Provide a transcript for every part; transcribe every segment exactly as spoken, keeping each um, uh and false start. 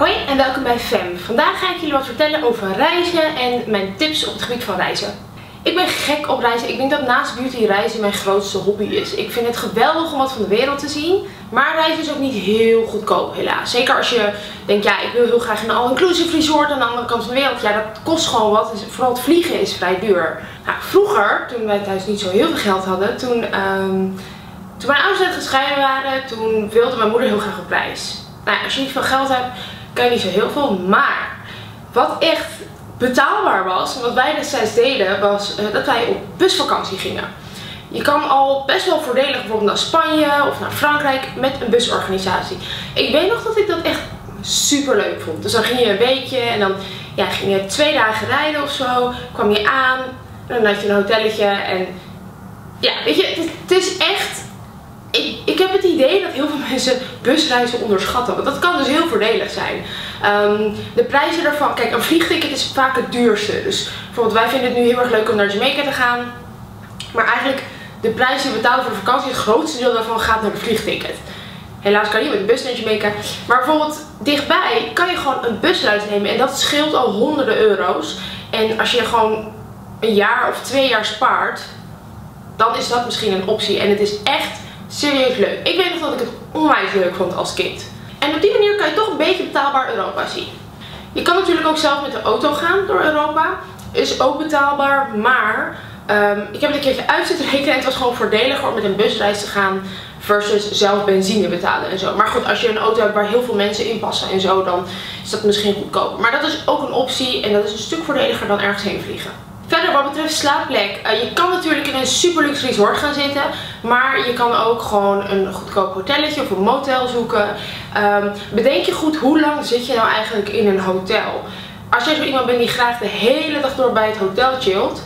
Hoi en welkom bij Fem. Vandaag ga ik jullie wat vertellen over reizen en mijn tips op het gebied van reizen. Ik ben gek op reizen. Ik denk dat naast beauty reizen mijn grootste hobby is. Ik vind het geweldig om wat van de wereld te zien. Maar reizen is ook niet heel goedkoop helaas. Zeker als je denkt, ja, ik wil heel graag in een all-inclusive resort aan de andere kant van de wereld. Ja, dat kost gewoon wat. Dus vooral het vliegen is vrij duur. Nou, vroeger, toen wij thuis niet zo heel veel geld hadden, toen, um, toen mijn ouders net gescheiden waren, toen wilde mijn moeder heel graag op reis. Nou ja, als je niet veel geld hebt, kan je niet zo heel veel. Maar wat echt betaalbaar was, en wat wij destijds deden, was uh, dat wij op busvakantie gingen. Je kan al best wel voordelig bijvoorbeeld naar Spanje of naar Frankrijk met een busorganisatie. Ik weet nog dat ik dat echt super leuk vond. Dus dan ging je een weekje en dan ja, ging je twee dagen rijden of zo. Kwam je aan en dan had je een hotelletje. En ja, weet je, het, het is echt... Ik, ik heb het idee dat heel veel mensen busreizen onderschatten. Want dat kan dus heel voordelig zijn. Um, de prijzen daarvan... Kijk, een vliegticket is vaak het duurste. Dus bijvoorbeeld wij vinden het nu heel erg leuk om naar Jamaica te gaan. Maar eigenlijk de prijs die we betalen voor de vakantie, het grootste deel daarvan gaat naar de vliegticket. Helaas kan je niet met de bus naar Jamaica. Maar bijvoorbeeld dichtbij kan je gewoon een busreis nemen. En dat scheelt al honderden euro's. En als je gewoon een jaar of twee jaar spaart, dan is dat misschien een optie. En het is echt serieus leuk. Ik weet nog dat ik het onwijs leuk vond als kind. En op die manier kan je toch een beetje betaalbaar Europa zien. Je kan natuurlijk ook zelf met de auto gaan door Europa. Is ook betaalbaar, maar um, ik heb het een keertje uit zitten rekenen en het was gewoon voordeliger om met een busreis te gaan versus zelf benzine betalen en zo. Maar goed, als je een auto hebt waar heel veel mensen in passen en zo, dan is dat misschien goedkoper. Maar dat is ook een optie en dat is een stuk voordeliger dan ergens heen vliegen. Verder wat betreft slaapplek, uh, je kan natuurlijk in een super luxe resort gaan zitten, maar je kan ook gewoon een goedkoop hotelletje of een motel zoeken. Um, bedenk je goed, hoe lang zit je nou eigenlijk in een hotel? Als jij zo iemand bent die graag de hele dag door bij het hotel chillt,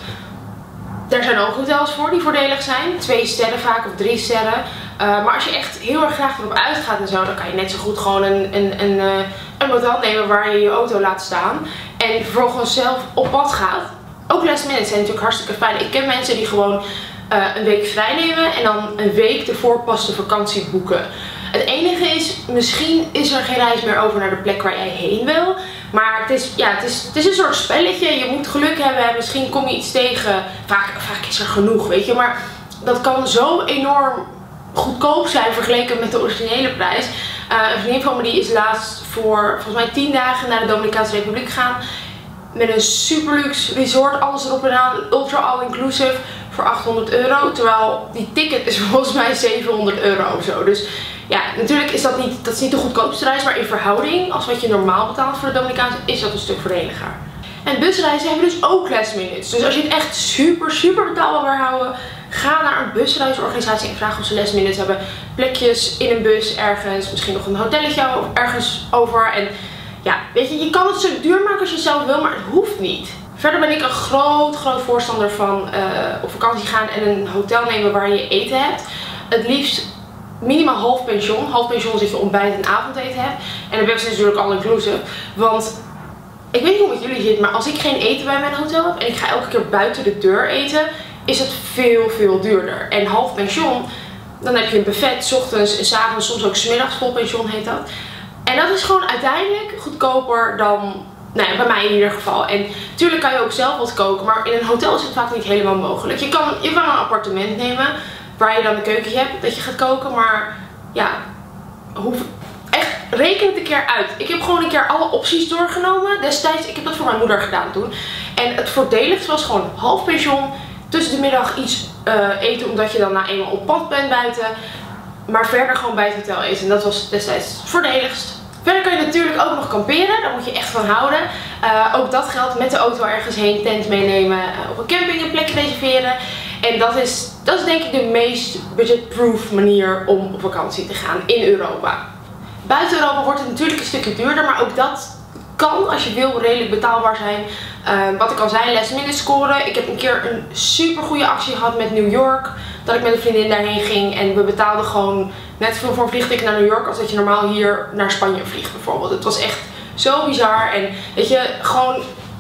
daar zijn ook hotels voor die voordelig zijn. Twee sterren vaak of drie sterren. Uh, maar als je echt heel erg graag erop uitgaat en zo, dan kan je net zo goed gewoon een, een, een, uh, een motel nemen waar je je auto laat staan en vervolgens zelf op pad gaat. Ook last minute zijn natuurlijk hartstikke fijn. Ik ken mensen die gewoon uh, een week vrij nemen en dan een week ervoor pas de vakantie boeken. Het enige is, misschien is er geen reis meer over naar de plek waar jij heen wil. Maar het is, ja, het is, het is een soort spelletje. Je moet geluk hebben. Misschien kom je iets tegen. Vaak, vaak is er genoeg, weet je. Maar dat kan zo enorm goedkoop zijn vergeleken met de originele prijs. Uh, een vriendin van me die is laatst voor volgens mij tien dagen naar de Dominicaanse Republiek gegaan. Met een super luxe resort, alles erop en aan, ultra all-inclusive voor achthonderd euro. Terwijl die ticket is volgens mij zevenhonderd euro of zo. Dus ja, natuurlijk is dat niet, dat is niet de goedkoopste reis, maar in verhouding, als wat je normaal betaalt voor de Dominicaanse, is dat een stuk voordeliger. En busreizen hebben dus ook last minutes. Dus als je het echt super, super betaalbaar wil houden, ga naar een busreisorganisatie en vraag of ze last minutes hebben. Plekjes in een bus ergens, misschien nog een hotelletje of ergens over. En ja, weet je, je kan het zo duur maken als je zelf wil, maar het hoeft niet. Verder ben ik een groot, groot voorstander van uh, op vakantie gaan en een hotel nemen waar je eten hebt. Het liefst minimaal half pension. Half pension is dat je ontbijt en avondeten hebt. En de beste is natuurlijk all-inclusive. Want ik weet niet hoe het met jullie zit, maar als ik geen eten bij mijn hotel heb en ik ga elke keer buiten de deur eten, is het veel, veel duurder. En half pension, dan heb je een buffet, 's ochtends en 's avonds, soms ook 's middags, vol pension heet dat. En dat is gewoon uiteindelijk goedkoper dan, nou ja, bij mij in ieder geval. En natuurlijk kan je ook zelf wat koken, maar in een hotel is het vaak niet helemaal mogelijk. Je kan, je kan een appartement nemen waar je dan een keukentje hebt dat je gaat koken, maar ja, hoe, echt, reken het een keer uit. Ik heb gewoon een keer alle opties doorgenomen destijds. Ik heb dat voor mijn moeder gedaan toen. En het voordeligste was gewoon half pension, tussen de middag iets uh, eten omdat je dan na eenmaal op pad bent buiten. Maar verder gewoon bij het hotel eten. En dat was destijds het voordeligst. Verder kan je natuurlijk ook nog kamperen. Daar moet je echt van houden. Uh, ook dat geldt, met de auto ergens heen, tent meenemen, uh, op een camping een plekje reserveren. En dat is, dat is denk ik de meest budgetproof manier om op vakantie te gaan in Europa. Buiten Europa wordt het natuurlijk een stukje duurder, maar ook dat kan, als je wil, redelijk betaalbaar zijn. Uh, wat ik al zei, last minute scoren. Ik heb een keer een super goede actie gehad met New York. Dat ik met een vriendin daarheen ging en we betaalden gewoon net veel voor een vliegticket naar New York als dat je normaal hier naar Spanje vliegt bijvoorbeeld. Het was echt zo bizar. En weet je, gewoon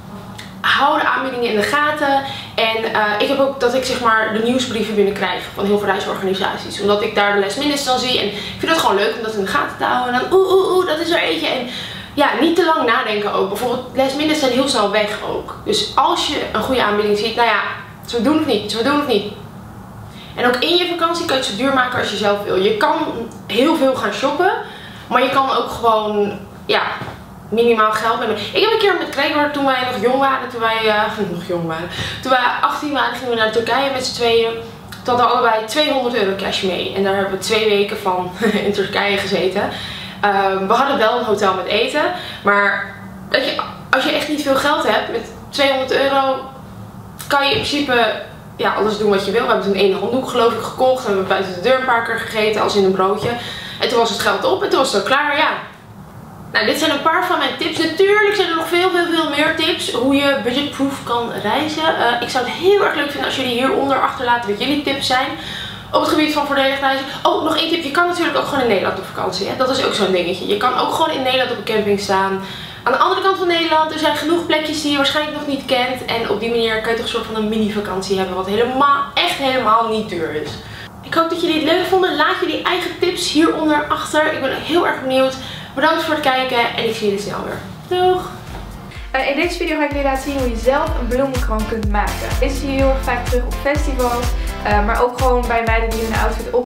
hou de aanbiedingen in de gaten. En uh, ik heb ook dat ik zeg maar de nieuwsbrieven binnenkrijg van heel veel reisorganisaties. Omdat ik daar de last minutes dan zie. En ik vind het gewoon leuk om dat in de gaten te houden. En dan oeh oeh oeh, dat is er eentje. En ja, niet te lang nadenken ook. Bijvoorbeeld last minutes zijn heel snel weg ook. Dus als je een goede aanbieding ziet, nou ja, zo doen of niet, zo doen of niet. En ook in je vakantie kan je het zo duur maken als je zelf wil. Je kan heel veel gaan shoppen, maar je kan ook gewoon, ja, minimaal geld nemen. Ik heb een keer met Gregor, toen wij nog jong waren, toen wij, uh, nog jong waren, toen wij achttien waren, gingen we naar Turkije met z'n tweeën. Toen hadden we allebei tweehonderd euro cash mee. En daar hebben we twee weken van in Turkije gezeten. Uh, we hadden wel een hotel met eten, maar dat je, als je echt niet veel geld hebt, met tweehonderd euro kan je in principe ja, alles doen wat je wil. We hebben toen één handdoek geloof ik gekocht. We hebben buiten de deur een paar keer gegeten als in een broodje. En toen was het geld op en toen was het ook klaar, ja. Nou, dit zijn een paar van mijn tips. Natuurlijk zijn er nog veel, veel, veel meer tips hoe je budgetproof kan reizen. Uh, ik zou het heel erg leuk vinden als jullie hieronder achterlaten wat jullie tips zijn op het gebied van voordelig reizen. Oh, nog één tip. Je kan natuurlijk ook gewoon in Nederland op vakantie. Hè? Dat is ook zo'n dingetje. Je kan ook gewoon in Nederland op een camping staan. Aan de andere kant van Nederland, er zijn genoeg plekjes die je waarschijnlijk nog niet kent. En op die manier kan je toch een soort van een mini vakantie hebben wat helemaal, echt helemaal niet duur is. Ik hoop dat jullie het leuk vonden. Laat jullie eigen tips hieronder achter. Ik ben heel erg benieuwd. Bedankt voor het kijken en ik zie jullie snel weer. Doeg! Uh, in deze video ga ik jullie laten zien hoe je zelf een bloemenkroon kunt maken. Deze zie je heel erg vaak terug op festivals, uh, maar ook gewoon bij meiden die hun outfit op